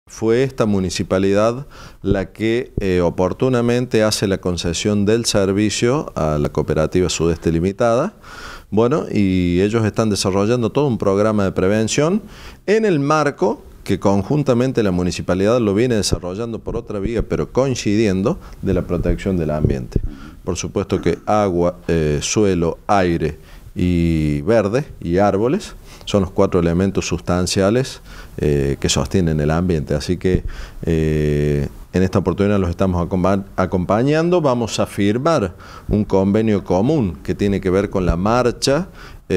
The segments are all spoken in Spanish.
Fue esta municipalidad la que oportunamente hace la concesión del servicio a la Cooperativa Sudeste Limitada. Bueno, y ellos están desarrollando todo un programa de prevención en el marco que conjuntamente la municipalidad lo viene desarrollando por otra vía, pero coincidiendo, de la protección del ambiente. Por supuesto que agua, suelo, aire y verde y árboles son los 4 elementos sustanciales que sostienen el ambiente. Así que en esta oportunidad los estamos acompañando. Vamos a firmar un convenio común que tiene que ver con la marcha,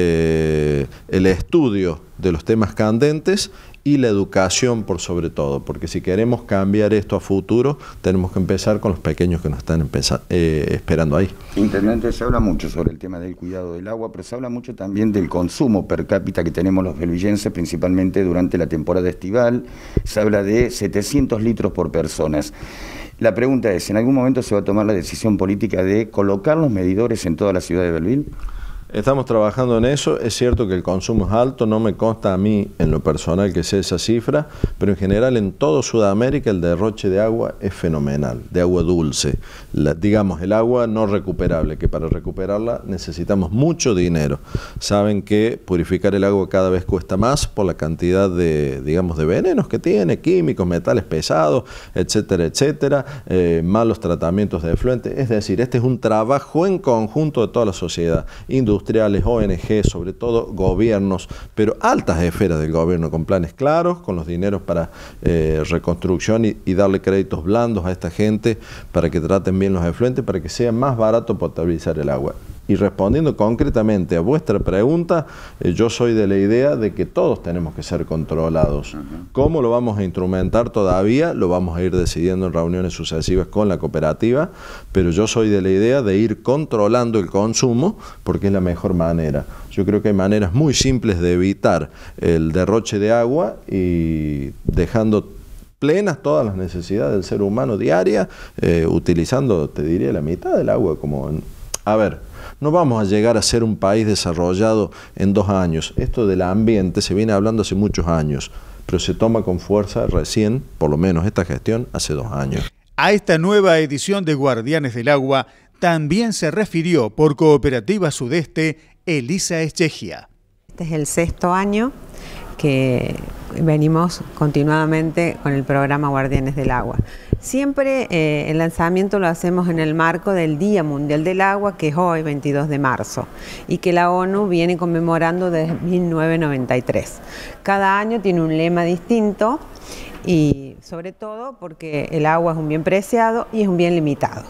el estudio de los temas candentes y la educación por sobre todo, porque si queremos cambiar esto a futuro, tenemos que empezar con los pequeños que nos están esperando ahí. Intendente, se habla mucho sobre el tema del cuidado del agua, pero se habla mucho también del consumo per cápita que tenemos los belvillenses, principalmente durante la temporada estival. Se habla de 700 litros por personas. La pregunta es, ¿en algún momento se va a tomar la decisión política de colocar los medidores en toda la ciudad de Belleville? Estamos trabajando en eso. Es cierto que el consumo es alto, no me consta a mí en lo personal que sea esa cifra, pero en general en todo Sudamérica el derroche de agua es fenomenal, de agua dulce. Digamos, el agua no recuperable, que para recuperarla necesitamos mucho dinero. Saben que purificar el agua cada vez cuesta más por la cantidad de, digamos, de venenos que tiene, químicos, metales pesados, etcétera, etcétera, malos tratamientos de efluentes. Es decir, este es un trabajo en conjunto de toda la sociedad, industriales, ONG, sobre todo gobiernos, pero altas esferas del gobierno, con planes claros, con los dineros para reconstrucción y darle créditos blandos a esta gente para que traten bien los efluentes, para que sea más barato potabilizar el agua. Y respondiendo concretamente a vuestra pregunta, yo soy de la idea de que todos tenemos que ser controlados. ¿Cómo lo vamos a instrumentar todavía? Lo vamos a ir decidiendo en reuniones sucesivas con la cooperativa, pero yo soy de la idea de ir controlando el consumo porque es la mejor manera. Yo creo que hay maneras muy simples de evitar el derroche de agua y dejando plenas todas las necesidades del ser humano diaria, utilizando, te diría, la mitad del agua como... A ver, no vamos a llegar a ser un país desarrollado en 2 años. Esto del ambiente se viene hablando hace muchos años, pero se toma con fuerza recién, por lo menos esta gestión, hace 2 años. A esta nueva edición de Guardianes del Agua también se refirió por Cooperativa Sudeste Elisa Echegia. Este es el 6º año que venimos continuadamente con el programa Guardianes del Agua. Siempre el lanzamiento lo hacemos en el marco del Día Mundial del Agua, que es hoy, 22 de marzo, y que la ONU viene conmemorando desde 1993. Cada año tiene un lema distinto y sobre todo porque el agua es un bien preciado y es un bien limitado.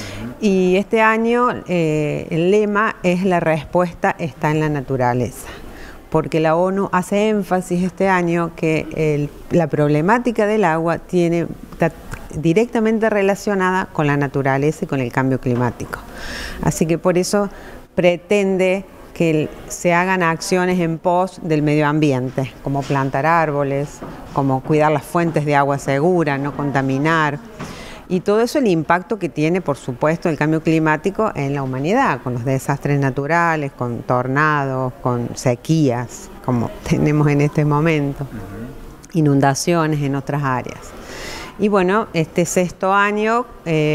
Y este año el lema es "La respuesta está en la naturaleza", porque la ONU hace énfasis este año que la problemática del agua está directamente relacionada con la naturaleza y con el cambio climático. Así que por eso pretende que se hagan acciones en pos del medio ambiente, como plantar árboles, como cuidar las fuentes de agua segura, no contaminar. Y todo eso, el impacto que tiene, por supuesto, el cambio climático en la humanidad, con los desastres naturales, con tornados, con sequías, como tenemos en este momento, inundaciones en otras áreas. Y bueno, este 6º año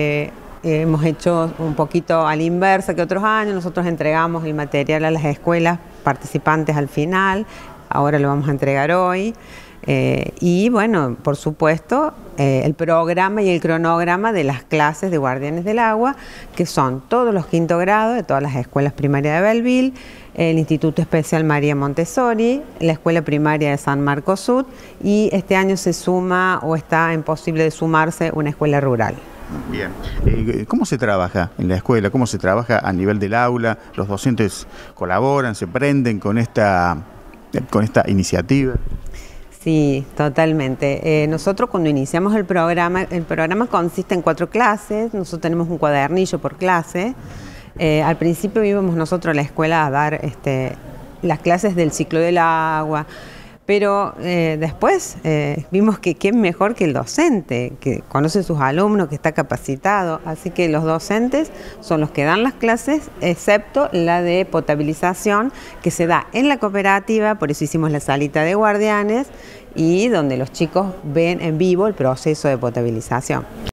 hemos hecho un poquito a la inversa que otros años. Nosotros entregamos el material a las escuelas participantes al final, ahora lo vamos a entregar hoy. Y bueno, por supuesto, el programa y el cronograma de las clases de Guardianes del Agua, que son todos los 5º grados de todas las escuelas primarias de Belleville, el Instituto Especial María Montessori, la Escuela Primaria de San Marcos Sud, y este año se suma o está en posible de sumarse una escuela rural. Bien. ¿Cómo se trabaja en la escuela? ¿Cómo se trabaja a nivel del aula? ¿Los docentes colaboran, se prenden con esta iniciativa? Sí, totalmente. Nosotros cuando iniciamos el programa consiste en 4 clases. Nosotros tenemos un cuadernillo por clase. Al principio íbamos nosotros a la escuela a dar las clases del ciclo del agua, pero después vimos que quién mejor que el docente, que conoce a sus alumnos, que está capacitado. Así que los docentes son los que dan las clases, excepto la de potabilización, que se da en la cooperativa. Por eso hicimos la salita de guardianes, y donde los chicos ven en vivo el proceso de potabilización.